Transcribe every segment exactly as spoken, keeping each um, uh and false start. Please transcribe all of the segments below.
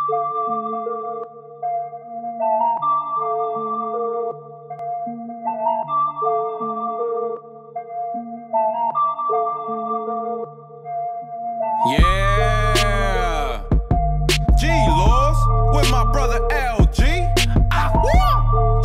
Yeah, G-Laws with my brother L G. Ah, woo!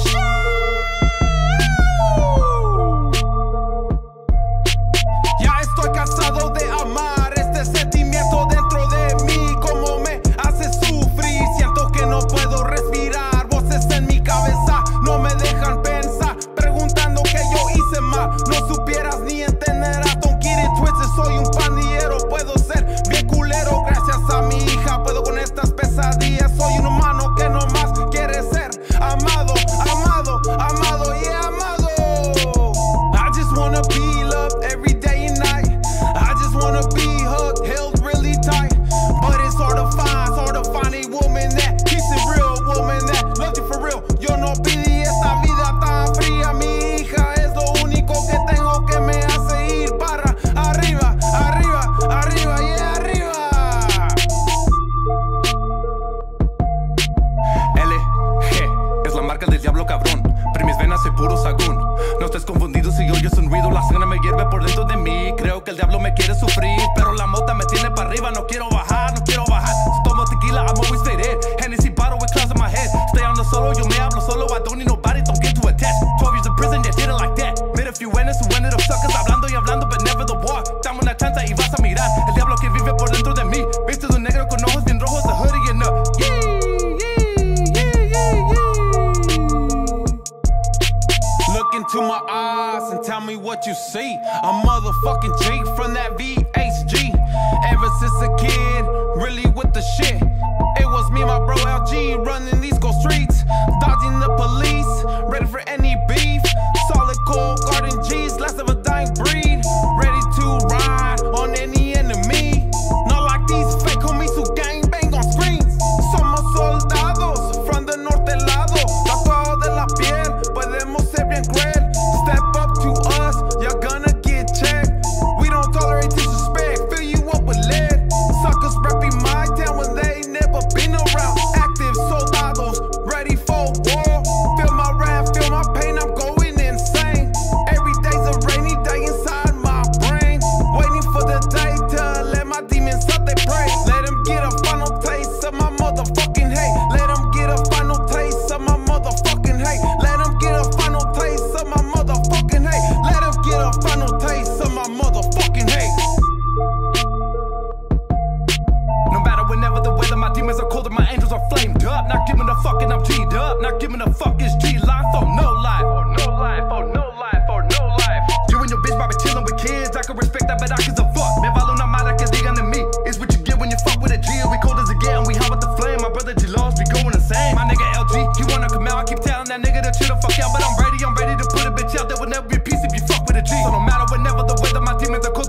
Ya estoy cansado de amar este sentimiento dentro de mí, como me hace sufrir. Siento que no puedo respirar, voces en mi cabeza no me dejan pensar, preguntando qué yo hice mal. No supieras ni entenderás, don't get it twisted. Soy un pandillero, puedo ser bien culero gracias a mi hija. Puedo con estas pesadillas, soy un humano que no más quiere ser amado, amado, amado, yeah, amado. I just wanna be loved every day and night. I just wanna be hugged, held really tight. But it's hard to find, it's hard to find a woman that keeps it real, woman that loves you for real. Yo no pedí esta vida tan fría, mi hija es lo único que tengo que me hace ir para arriba, arriba, arriba, yeah, arriba. L G es la marca del diablo cabrón, pero mis venas soy puro Sahagun. No estés confundido si oyes un ruido, la sangre me hierve por dentro de mí. Creo que el diablo me quiere sufrir, pero la mota me tiene para arriba. No quiero bajar, no quiero bajar. Si tomo tequila, I'm always faded. Hennessy bottle with clouds on my head. Stay on the solo, yo me hablo solo. I don't need nobody, don't get too attached. Twelve years in prison, yeah, did it like that. Made a few winners who ended up suckers, hablando y hablando, but never the war. Dame una chance y vas a mirar el diablo que vive por dentro de mí. Viste de un negro con ojos bien rojos, the hoodie and up. Yeah, yeah, yeah, yeah, yeah. Look into my eyes and tell me what you see. A motherfucking G from that V H G. Ever since a kid, really with the shit. It was me and my bro L G running these cold streets, dodging the police, ready for any beef. Solid cold garden G's, last of a dying breed, ready to ride on any enemy. Not like these fake homies who gang bang on screens. Somos soldados from the norte lado, tatuado de la piel, podemos ser bien cruel. Step up to us, you're gonna get checked. We don't tolerate disrespect, fill you up with lead. Suckers repping my town when they never been around. Active soldados, ready for war. Feel my wrath, feel my pain, I'm going insane. Every day's a rainy day inside my brain, waiting for the day to let my demons up, they pray. Let them get a final taste of my motherfucking hate. Let them get a final taste of my motherfucking hate. Let them get a final taste of my motherfucking hate. Let them get a final taste of my motherfucking hate. No matter whenever the weather, my demons are cold and my angels are flamed up. Not giving a fuck and I'm G'd up. Not giving a fuck is G life or no life. Or no life, or no life, or no life. You and your bitch probably chilling with kids. I can respect that, but I can a fuck. Me vale una madre que digan de mí. It's what you get when you fuck with a G. We cold as it get and we hot with the flame. My brother G-Laws be going insane. My nigga L G, he wanna come out. I keep telling that nigga to chill the fuck out, but I'm ready, I'm ready to put a bitch out. There will never be peace if you fuck with a G. So no matter whenever the weather, my demons are cold.